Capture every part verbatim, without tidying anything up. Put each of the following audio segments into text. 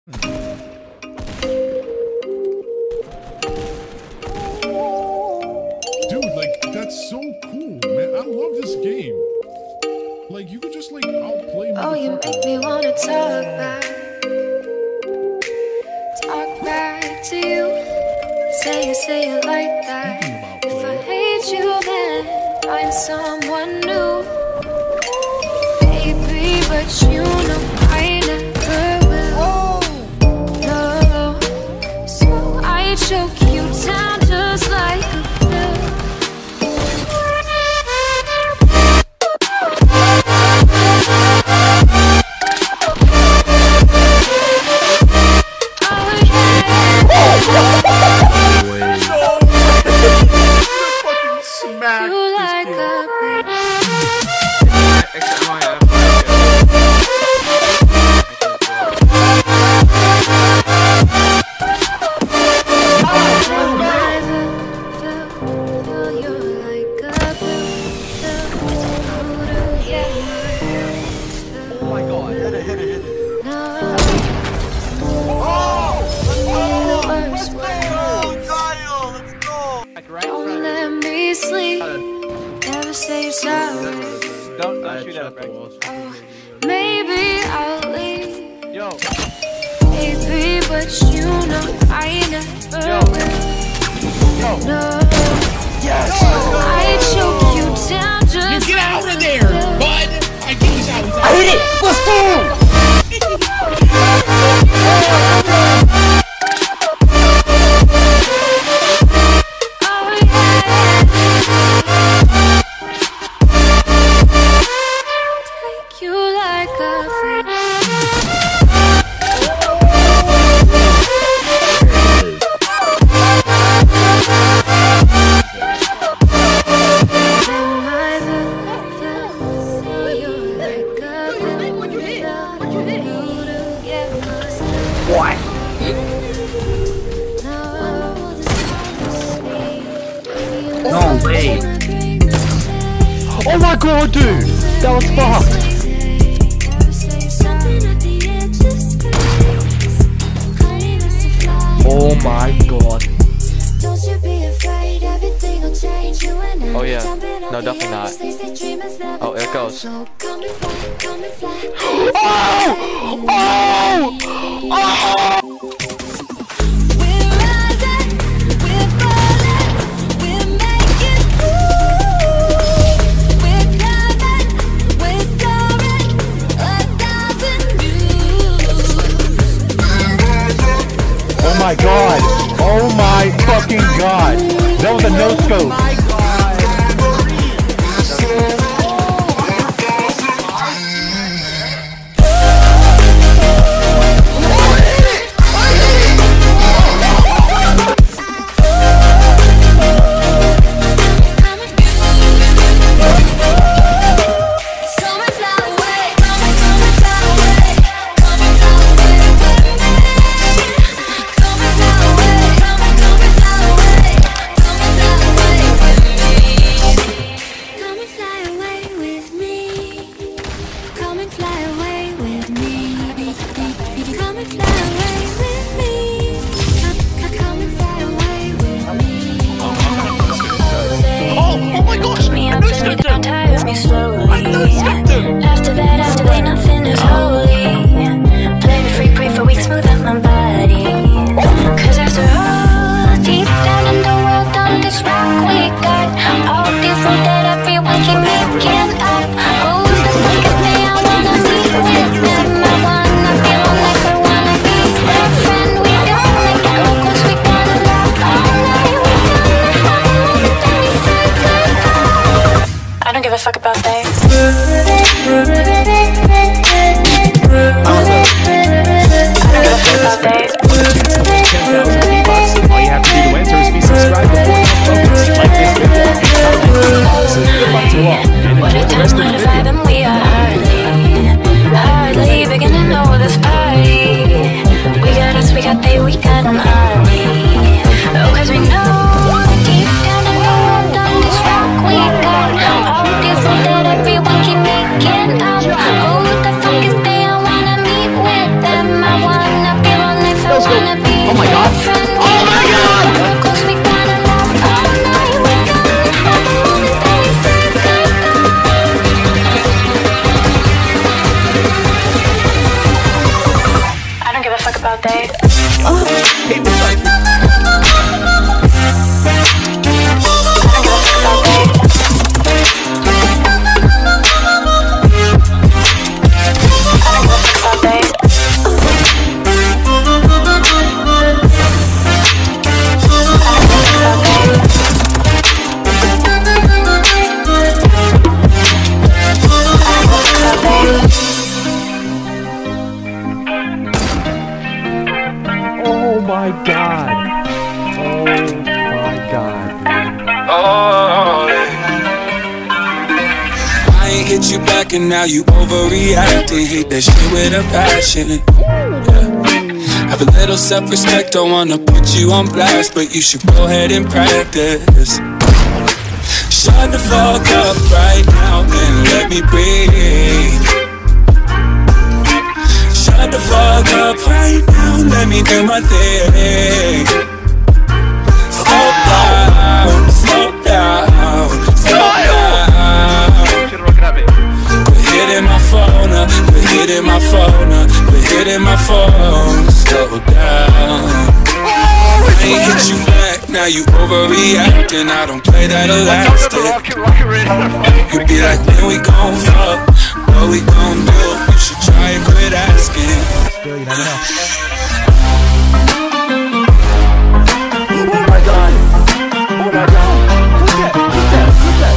Dude, like, that's so cool, man. I love this game. Like, you could just, like, outplay me. Oh, you make me wanna talk back. Talk back to you. Say it, say it like that. If I hate you, then find someone new. Baby, but you know I never will. No, so I choke you down just like a pill. Don't let me sleep. Never say sorry. Don't, don't shoot at a break. Maybe I'll leave. Yo. Baby, but you know I never Yo. will. Yo. No. Yes. I choke you down just. You get out of there, bud. I think he's out. I hit it. Let's go. What? No way. Oh my god, dude! That was fucked! Oh my god. Oh yeah. No, definitely not. Oh, there it goes. Oh! Oh! Oh! Oh my god! Oh my fucking god! That was a no scope! After that, after they, nothing is holy. Play me free, pray for weeks, smooth out my body. Cause after all, deep down in the world, on this rock we got all these rules that everyone keep making up. Who's the fuck is me? I wanna be with them. I wanna feel like I wanna be their friend. We gonna make it go close, we gonna rock all night. We gonna hide like thirty seconds. I don't give a fuck about that. All you have to do to enter is be subscribed to Fortnite. Like this video and comment. What a time, what a vibe, and we are hardly, hardly beginning to know this party. We got us, we got they, we got them hardly. Oh, cause we know deep down in the world on this rock we got all these rules that everyone keep making up. Who the fuck is they? I wanna meet with them. I wanna feel ain't hit you back and now you overreacting. Hate that shit with a passion. Yeah. Have a little self-respect, don't wanna put you on blast, but you should go ahead and practice. Shut the fuck up right now and let me breathe. Shut the fuck up right now, let me do my thing. Slow down, slow down, slow down. Quit hitting my phone up, quit hitting my phone up, quit hitting my phone. Slow down. I ain't hit you back, now you overreacting. I don't play that elastic. You be like, when we gon' fuck, what we gon' do? You should try and quit asking. Still, you never know. Oh my god. Oh my god. Who's that? Who's that? Who's that?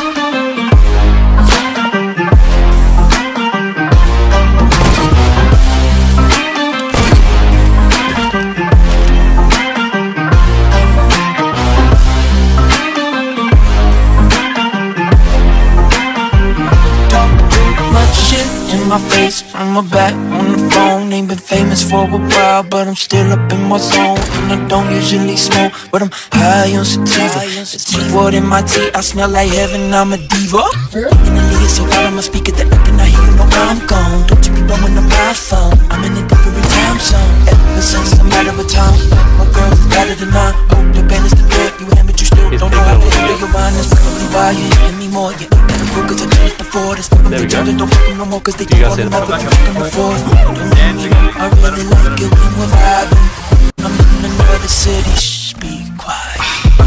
My face from my back on the phone. Ain't been famous for a while, but I'm still up in my zone. And I don't usually smoke, but I'm high on sativa. The T-word in my tea, I smell like heaven, I'm a diva. In the league, so loud, I'ma speak at the echo, and I hear you know I'm gone. Don't you be blowing up my phone, I'm in a different time zone. Ever since I'm out of a town, my girl's better than mine. Oh, the band is the bed, you am but you still don't know how to handle your mind. That's probably why you hit me more. You ain't never cool, cause I changed before this. There we go. Don't fuck no more, cause they You guys see the I really like it when we're vibing. I'm in another city, shh, be quiet.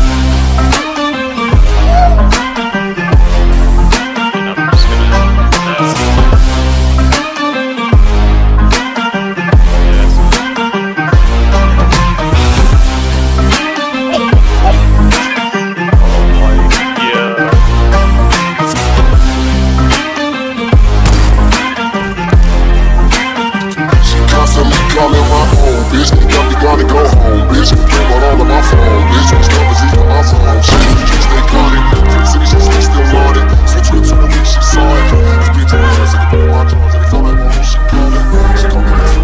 Calling my home, bitch. Got me gotta go home, bitch. Came out all of my phone, bitch. These numbers is on my phone. She just stay got it. From the city, she stay still on it. Switch whips on the week, she saw it. It's been two years, I can put my jaws, and they felt like one. She called it. She called me that.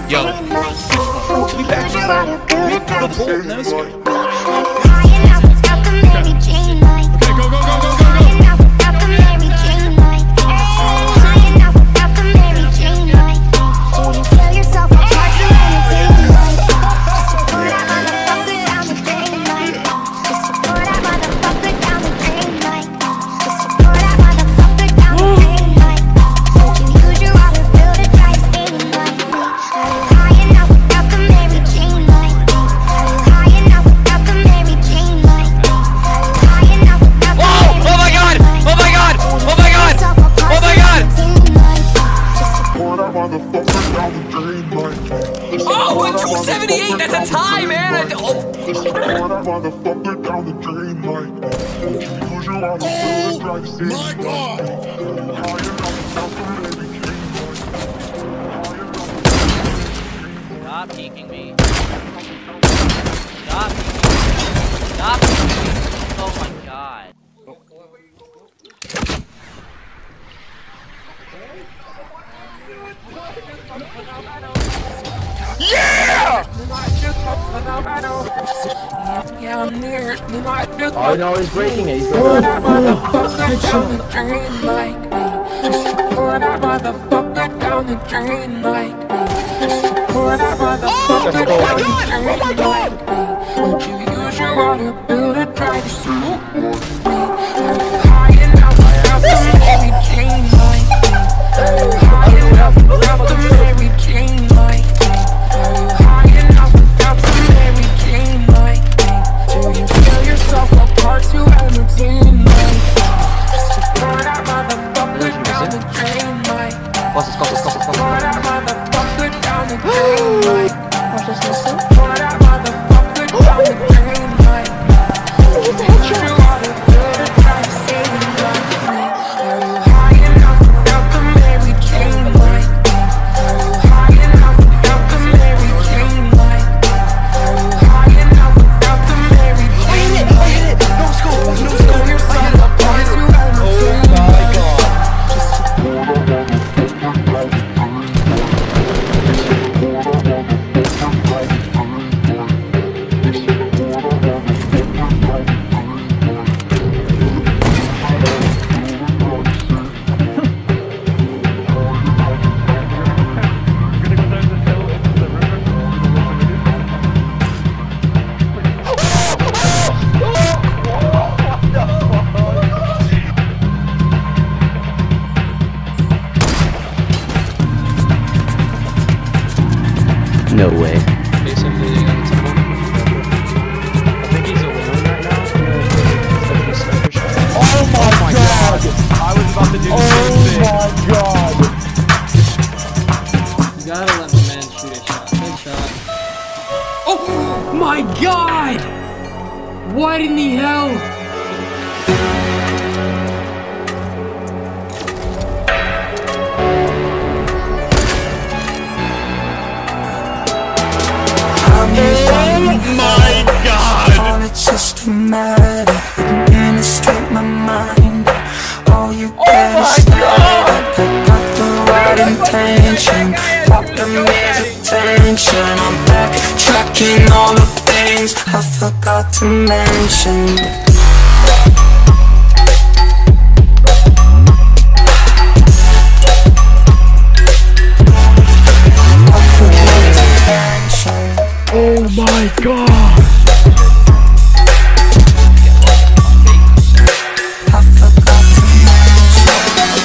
Yo. We back. The bolt, no scope. Okay, go, go, go, go, go, go. Oh, one two seventy-eight, that's a tie, man! I oh. Oh my god! Stop peeking me. Stop peeking me. Stop peeking me. Oh my god. Yeah! Oh no, he's breaking it. He's breaking it. No way. Basically, I think he's alone right now. Oh my god! I was about to do the same thing. Oh my god! You gotta let my man shoot a shot. Good shot. Oh my god! What in the hell? My god! It's systematic, administrate my mind. All you get is static. I got the right intention, got the man's attention. I'm back tracking all the things I forgot to mention. Oh my god! I forgot to mention.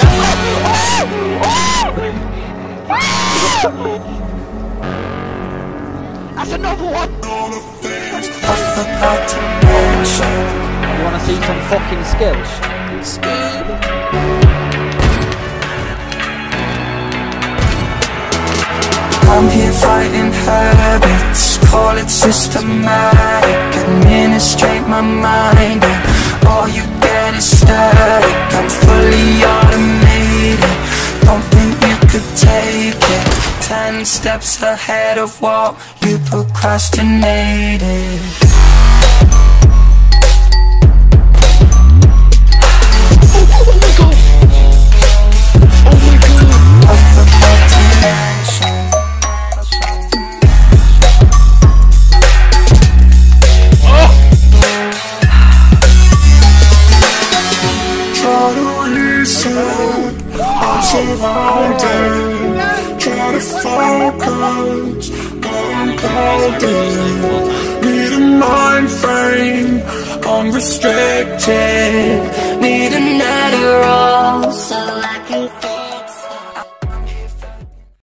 That's another one! I forgot to mention. You wanna see some fucking skills? I'm here fighting habits, call it systematic. Administrate my mind, and all you get is static. I'm fully automated, don't think you could take it. Ten steps ahead of what you procrastinated. I forgot to mention. focus, I'm golden. Need a mind frame, unrestricted. Need an Adderall so I